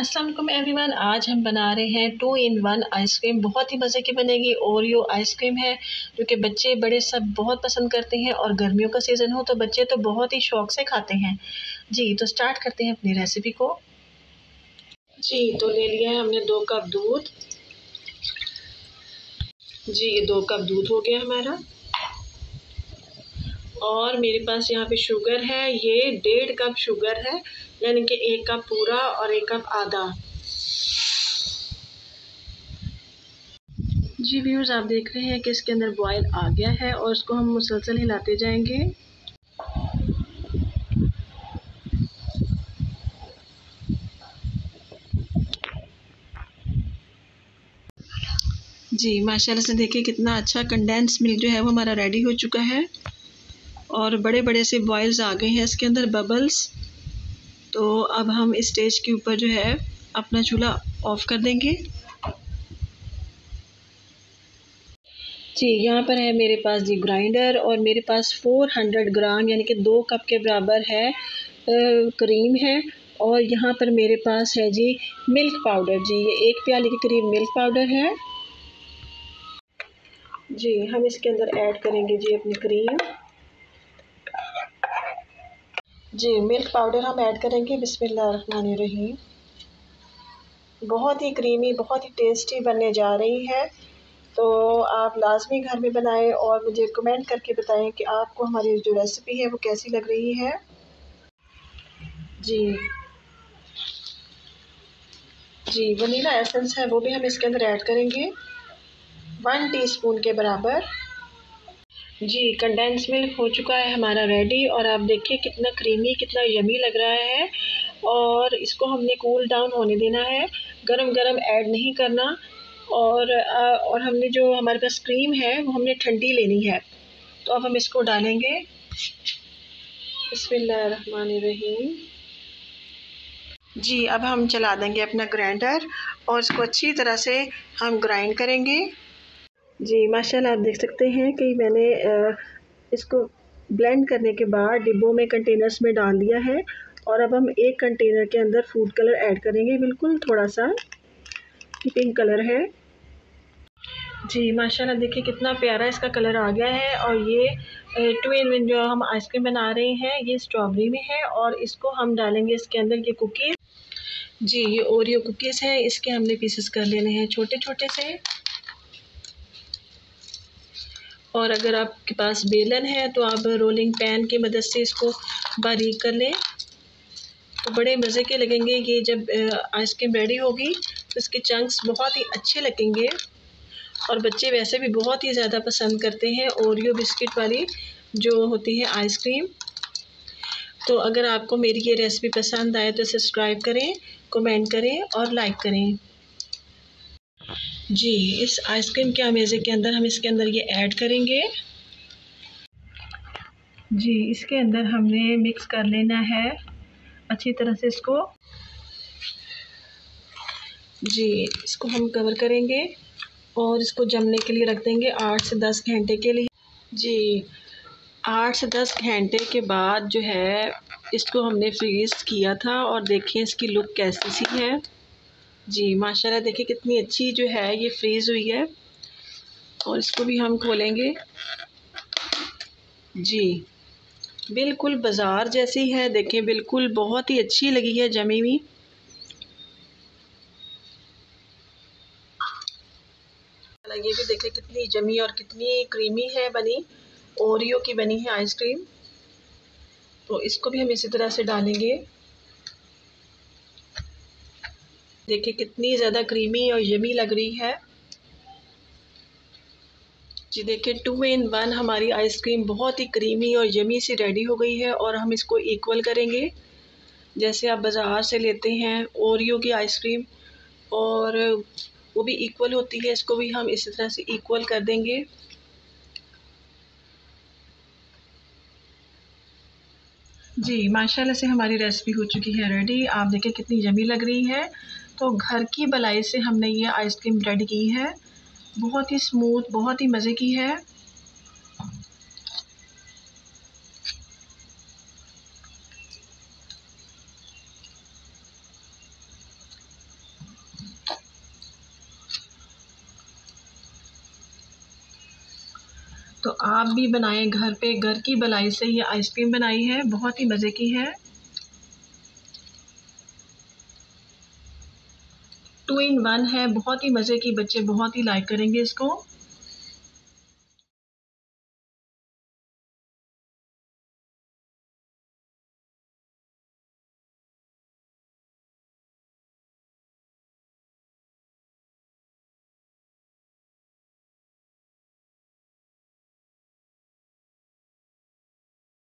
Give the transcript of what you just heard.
अस्सलाम वालेकुम एवरीवन। आज हम बना रहे हैं 2 in 1 आइसक्रीम। बहुत ही मज़े की बनेगी। ओरियो आइसक्रीम है जो कि बच्चे बड़े सब बहुत पसंद करते हैं और गर्मियों का सीज़न हो तो बच्चे तो बहुत ही शौक से खाते हैं। जी तो स्टार्ट करते हैं अपनी रेसिपी को। जी तो ले लिया है हमने 2 कप दूध। जी ये 2 कप दूध हो गया हमारा। और मेरे पास यहाँ पे शुगर है, ये 1.5 कप शुगर है, यानी कि 1 कप पूरा और 1 कप आधा। जी व्यूअर्स, आप देख रहे हैं कि इसके अंदर बॉयल आ गया है और इसको हम मुसलसल हिलाते जाएंगे। जी माशाल्लाह से देखिए कितना अच्छा कंडेंस मिल्क जो है वो हमारा रेडी हो चुका है और बड़े बड़े से बॉयल्स आ गए हैं इसके अंदर, बबल्स। तो अब हम इस स्टेज के ऊपर जो है अपना चूल्हा ऑफ कर देंगे। जी यहाँ पर है मेरे पास जी ग्राइंडर और मेरे पास 400 ग्राम यानी कि 2 कप के बराबर है क्रीम है। और यहाँ पर मेरे पास है जी मिल्क पाउडर। जी ये 1 प्याली के करीब मिल्क पाउडर है। जी हम इसके अंदर ऐड करेंगे जी अपनी क्रीम। जी मिल्क पाउडर हम ऐड करेंगे। बिस्मिल्लाहिर्रहमानिर्रहीम। बहुत ही क्रीमी, बहुत ही टेस्टी बनने जा रही है। तो आप लाजमी घर में बनाएं और मुझे कमेंट करके बताएं कि आपको हमारी जो रेसिपी है वो कैसी लग रही है। जी जी वनीला एसेंस है वो भी हम इसके अंदर ऐड करेंगे 1 टीस्पून के बराबर। जी कंडेंस मिल्क हो चुका है हमारा रेडी और आप देखिए कितना क्रीमी, कितना यमी लग रहा है। और इसको हमने कूल डाउन होने देना है, गरम गरम ऐड नहीं करना। और हमने जो हमारे पास क्रीम है वो हमने ठंडी लेनी है। तो अब हम इसको डालेंगे। बिस्मिल्लाहिर्रहमानिर्रहीम। जी अब हम चला देंगे अपना ग्राइंडर और इसको अच्छी तरह से हम ग्राइंड करेंगे। जी माशाल्लाह आप देख सकते हैं कि मैंने इसको ब्लेंड करने के बाद डिब्बों में, कंटेनर्स में डाल दिया है। और अब हम एक कंटेनर के अंदर फूड कलर ऐड करेंगे, बिल्कुल थोड़ा सा पिंक कलर है। जी माशाल्लाह देखिए कितना प्यारा इसका कलर आ गया है। और ये 2 in 1 जो हम आइसक्रीम बना रहे हैं ये स्ट्रॉबेरी में है और इसको हम डालेंगे इसके अंदर ये कुकीज़। जी ये ओरियो कुकीज़ है, इसके हमने पीसेस कर लेने हैं छोटे छोटे से। और अगर आपके पास बेलन है तो आप रोलिंग पैन की मदद से इसको बारीक कर लें तो बड़े मज़े के लगेंगे। ये जब आइसक्रीम रेडी होगी तो इसके चंक्स बहुत ही अच्छे लगेंगे और बच्चे वैसे भी बहुत ही ज़्यादा पसंद करते हैं ओरियो बिस्किट वाली जो होती है आइसक्रीम। तो अगर आपको मेरी ये रेसिपी पसंद आए तो सब्सक्राइब करें, कमेंट करें और लाइक करें। जी इस आइसक्रीम के अमेज़े के अंदर हम इसके अंदर ये ऐड करेंगे। जी इसके अंदर हमने मिक्स कर लेना है अच्छी तरह से इसको। जी इसको हम कवर करेंगे और इसको जमने के लिए रख देंगे 8 से 10 घंटे के लिए। जी 8 से 10 घंटे के बाद जो है इसको हमने फ्रीज़ किया था और देखिए इसकी लुक कैसी सी है। जी माशाल्लाह देखिए कितनी अच्छी जो है ये फ्रीज़ हुई है। और इसको भी हम खोलेंगे। जी बिल्कुल बाज़ार जैसी है, देखें बिल्कुल बहुत ही अच्छी लगी है जमी हुई। ये भी देखें कितनी जमी और कितनी क्रीमी है बनी, ओरियो की बनी है आइसक्रीम। तो इसको भी हम इसी तरह से डालेंगे। देखिए कितनी ज़्यादा क्रीमी और यमी लग रही है। जी देखिए 2 in 1 हमारी आइसक्रीम बहुत ही क्रीमी और यमी सी रेडी हो गई है। और हम इसको इक्वल करेंगे जैसे आप बाज़ार से लेते हैं ओरियो की आइसक्रीम, और वो भी इक्वल होती है, इसको भी हम इसी तरह से इक्वल कर देंगे। जी माशाल्लाह से हमारी रेसिपी हो चुकी है रेडी। आप देखिए कितनी यमी लग रही है। तो घर की भलाई से हमने ये आइसक्रीम रेडी की है, बहुत ही स्मूथ, बहुत ही मज़े की है। तो आप भी बनाएं घर पे, घर की मलाई से ये आइसक्रीम बनाई है, बहुत ही मज़े की है। 2 in 1 है, बहुत ही मज़े की, बच्चे बहुत ही लाइक करेंगे इसको।